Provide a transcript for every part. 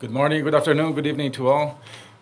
Good morning, good afternoon, good evening to all.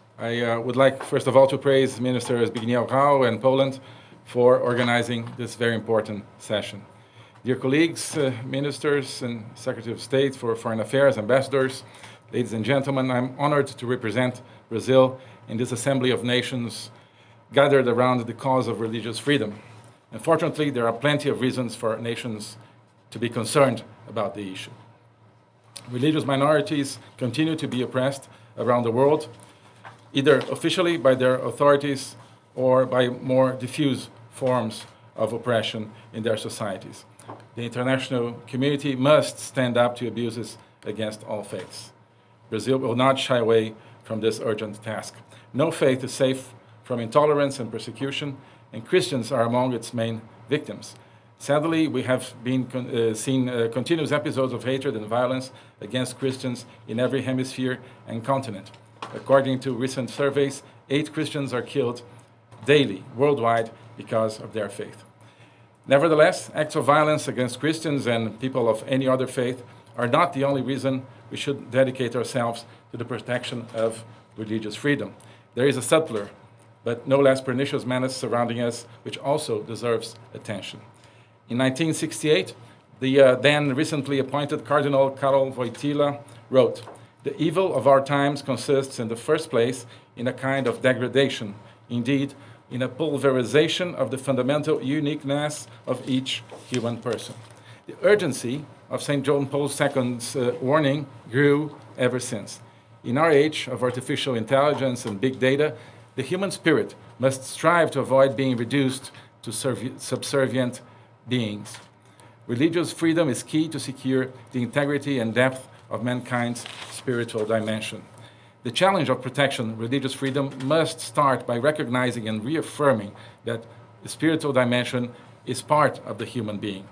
I would like, first of all, to praise Minister Zbigniew Rau and Poland for organizing this very important session. Dear colleagues, ministers and Secretary of State for Foreign Affairs, ambassadors, ladies and gentlemen, I'm honored to represent Brazil in this Assembly of Nations gathered around the cause of religious freedom. Unfortunately, there are plenty of reasons for nations to be concerned about the issue. Religious minorities continue to be oppressed around the world, either officially by their authorities or by more diffuse forms of oppression in their societies. The international community must stand up to abuses against all faiths. Brazil will not shy away from this urgent task. No faith is safe from intolerance and persecution, and Christians are among its main victims. Sadly, we have been seen continuous episodes of hatred and violence against Christians in every hemisphere and continent. According to recent surveys, 8 Christians are killed daily worldwide because of their faith. Nevertheless, acts of violence against Christians and people of any other faith are not the only reason we should dedicate ourselves to the protection of religious freedom. There is a subtler, but no less pernicious menace surrounding us, which also deserves attention. In 1968, the then recently appointed Cardinal Karol Wojtyla wrote, "The evil of our times consists in the first place in a kind of degradation, indeed, in a pulverization of the fundamental uniqueness of each human person." The urgency of St. John Paul II's warning grew ever since. In our age of artificial intelligence and big data, the human spirit must strive to avoid being reduced to subservient beings. Religious freedom is key to secure the integrity and depth of mankind's spiritual dimension. The challenge of protecting religious freedom must start by recognizing and reaffirming that the spiritual dimension is part of the human being.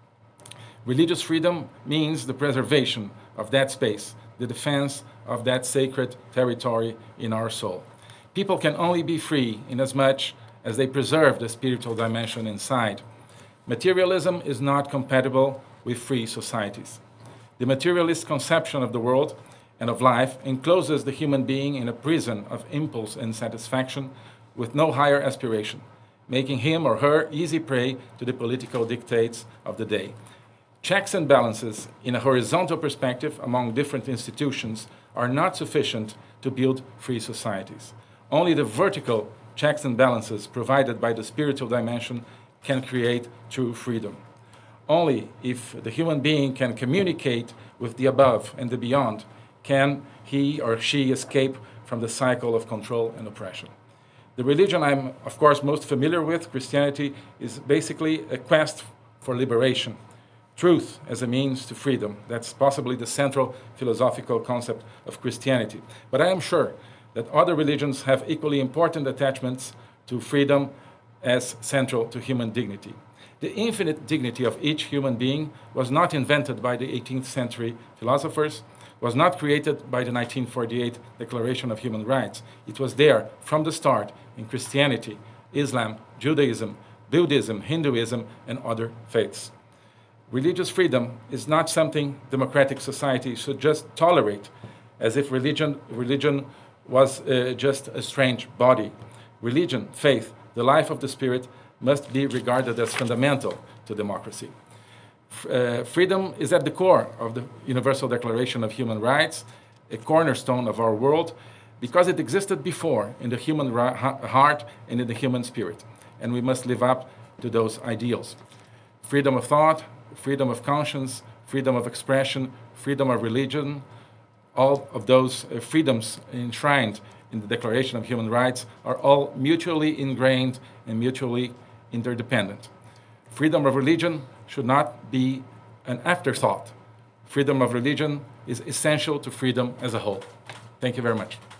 Religious freedom means the preservation of that space, the defense of that sacred territory in our soul. People can only be free inasmuch as they preserve the spiritual dimension inside. Materialism is not compatible with free societies. The materialist conception of the world and of life encloses the human being in a prison of impulse and satisfaction with no higher aspiration, making him or her easy prey to the political dictates of the day. Checks and balances in a horizontal perspective among different institutions are not sufficient to build free societies. Only the vertical checks and balances provided by the spiritual dimension can create true freedom. Only if the human being can communicate with the above and the beyond can he or she escape from the cycle of control and oppression. The religion I'm, of course, most familiar with, Christianity, is basically a quest for liberation. Truth as a means to freedom. That's possibly the central philosophical concept of Christianity. But I am sure that other religions have equally important attachments to freedom as central to human dignity. The infinite dignity of each human being was not invented by the 18th century philosophers, was not created by the 1948 Declaration of Human Rights. It was there from the start in Christianity, Islam, Judaism, Buddhism, Hinduism, and other faiths. Religious freedom is not something democratic society should just tolerate, as if religion was just a strange body. Religion, faith, the life of the spirit must be regarded as fundamental to democracy. Freedom is at the core of the Universal Declaration of Human Rights, a cornerstone of our world, because it existed before in the human heart and in the human spirit, and we must live up to those ideals. Freedom of thought, freedom of conscience, freedom of expression, freedom of religion, all of those freedoms enshrined in the Declaration of Human Rights are all mutually ingrained and mutually interdependent. Freedom of religion should not be an afterthought. Freedom of religion is essential to freedom as a whole. Thank you very much.